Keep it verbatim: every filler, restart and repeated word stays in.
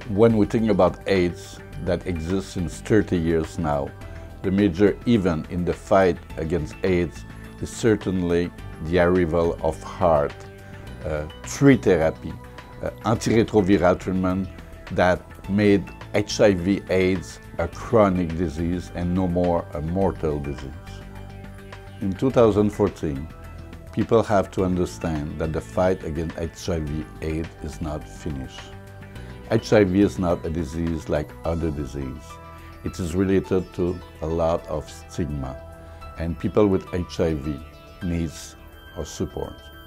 When we think about AIDS that exists since thirty years now, the major event in the fight against AIDS is certainly the arrival of HAART, uh, tree therapy, uh, antiretroviral treatment that made H I V AIDS a chronic disease and no more a mortal disease. In two thousand fourteen, people have to understand that the fight against H I V AIDS is not finished. H I V is not a disease like other diseases. It is related to a lot of stigma, and people with H I V needs our support.